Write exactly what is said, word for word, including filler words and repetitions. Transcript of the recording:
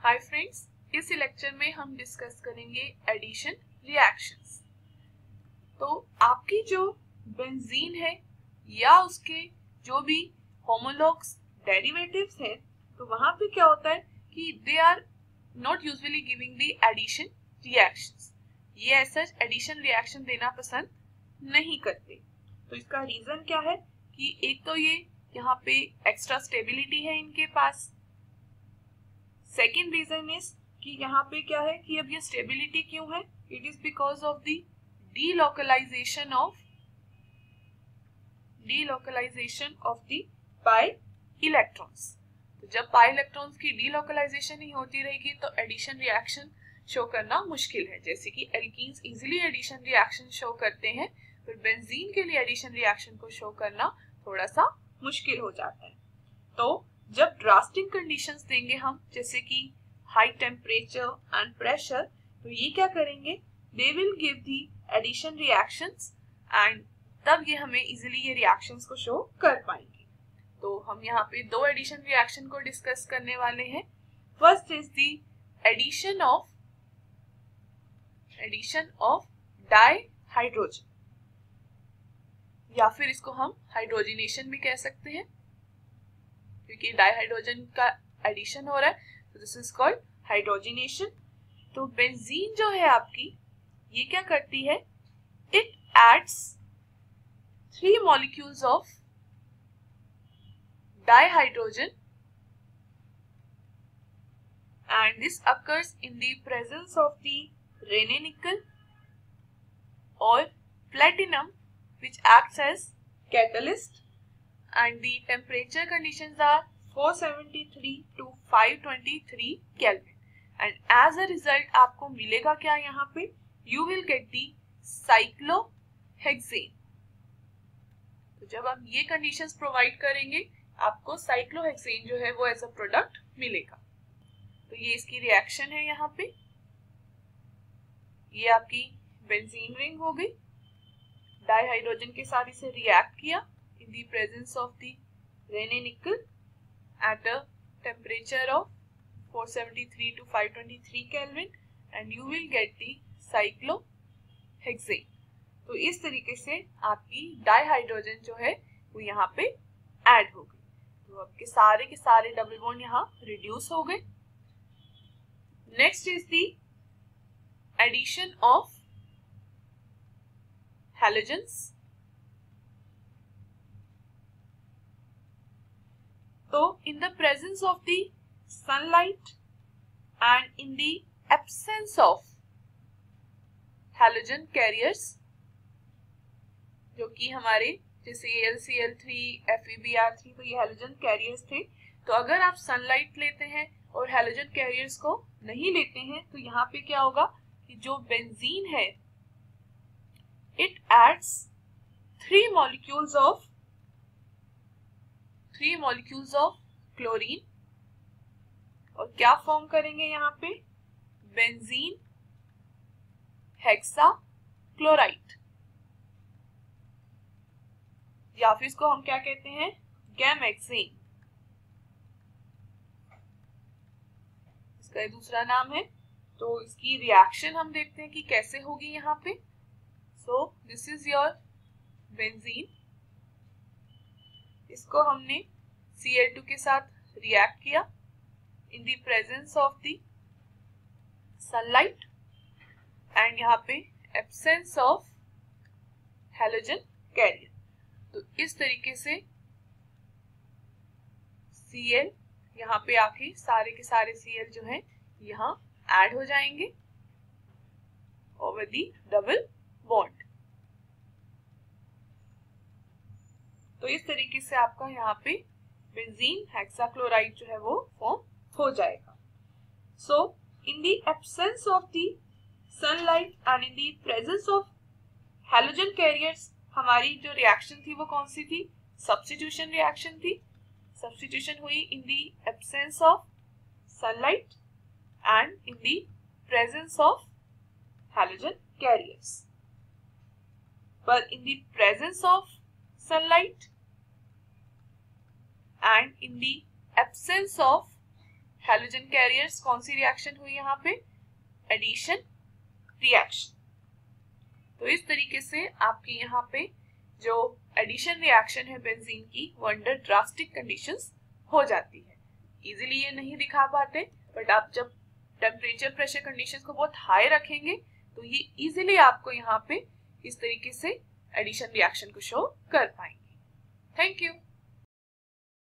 Hi friends, इस lecture में हम डिस्कस करेंगे एडिशन रिएक्शंस। तो आपकी जो बेंजीन है या उसके जो भी होमोलॉग्स डेरिवेटिव्स है, तो वहां पे क्या होता है कि they are not usually giving the addition reactions. ये ऐसा एडिशन रिएक्शन देना पसंद नहीं करते। तो इसका रीजन क्या है कि एक तो ये यहाँ पे एक्स्ट्रा स्टेबिलिटी है इनके पास। सेकेंड रीजन इज कि यहाँ पे क्या है कि अब ये स्टेबिलिटी क्यों है, it is because of the delocalisation of delocalisation of the pi electrons. तो जब पाई इलेक्ट्रॉन्स की डीलोकलाइजेशन ही होती रहेगी तो एडिशन रिएक्शन शो करना मुश्किल है। जैसे कि alkenes easily addition reaction show करते हैं, फिर बेंजीन के लिए एडिशन रिएक्शन को शो करना थोड़ा सा मुश्किल हो जाता है। तो जब ड्रास्टिक कंडीशंस देंगे हम, जैसे कि हाई टेम्परेचर एंड प्रेशर, तो ये क्या करेंगे, they will give the addition reactions and तब ये हमें इजीली ये रिएक्शंस को शो कर पाएंगे। तो हम यहाँ पे दो एडिशन रिएक्शन को डिस्कस करने वाले हैं। First is the addition of addition of dihydrogen, या फिर इसको हम हाइड्रोजनेशन भी कह सकते हैं क्योंकि डाइहाइड्रोजन का एडिशन हो रहा है, तो दिस इज कॉल्ड हाइड्रोजनेशन। तो बेंजीन जो है आपकी, ये क्या करती है, it adds three molecules of dihydrogen and this occurs in the presence of the Raney nickel और platinum which acts as catalyst, and the temperature conditions are four seventy-three to five twenty-three Kelvin, and as a result आपको मिलेगा क्या यहाँ पे, you will get the cyclohexane। तो जब हम ये conditions provide करेंगे आपको cyclohexane जो है वो as a product मिलेगा। तो ये इसकी reaction है यहाँ पे, ये आपकी बेंजीन रिंग हो गई। डाइहाइड्रोजन के साथ इसे रिएक्ट किया in the presence of the Raney nickel at a temperature of four seventy-three to five twenty-three kelvin and you will get the cyclohexane. तो इस तरीके से आपकी डाइहाइड्रोजन जो है वो यहाँ पे ऐड हो गई। तो आपके सारे के सारे डबल बॉन्ड यहाँ रिड्यूस हो गए। Next is the addition of halogens। तो in the presence of the sunlight and in the absence of halogen carriers, जो कि हमारे जैसे L C L three, F E B R three, तो ये halogen carriers थे। तो अगर आप सनलाइट लेते हैं और halogen carriers को नहीं लेते हैं तो यहाँ पे क्या होगा कि जो बेंजीन है, it adds three molecules of three molecules of chlorine और क्या फॉर्म करेंगे यहाँ पे, बेंजीन हेक्सा क्लोराइड, या फिर इसको हम क्या कहते हैं, गैमेक्सेन, इसका दूसरा नाम है। तो इसकी रिएक्शन हम देखते हैं कि कैसे होगी यहाँ पे। So this is your benzene, इसको हमने सी एल टू के साथ रिएक्ट किया in the presence of the sunlight and यहाँ पे absence of halogen carrier। तो इस तरीके से सी एल यहाँ पे आके सारे के सारे सी एल जो है यहाँ ऐड हो जाएंगे over the double बॉन्ड। तो इस तरीके से आपका यहाँ पे बेंजीन हेक्साक्लोराइड जो है वो फॉर्म हो जाएगा। So in the absence of the sunlight and in the presence of halogen carriers, हमारी जो रिएक्शन थी वो कौन सी थी, सब्स्टिट्यूशन रिएक्शन थी। सब्स्टिट्यूशन हुई in the absence of sunlight and in the presence of halogen carriers, but in the presence of sunlight and in the absence of halogen carriers, कौन सी रिएक्शन हुई यहाँ पे? Addition reaction. तो इस तरीके से आपकी यहाँ पे जो एडिशन रिएक्शन है बेंजीन की, वो अंडर ड्रास्टिक कंडीशंस हो जाती है। इजीली ये नहीं दिखा पाते, बट आप जब टेम्परेचर प्रेशर कंडीशंस को बहुत हाई रखेंगे तो ये इजीली आपको यहाँ पे इस तरीके से एडिशन रिएक्शन को शो कर पाएंगे। Thank you.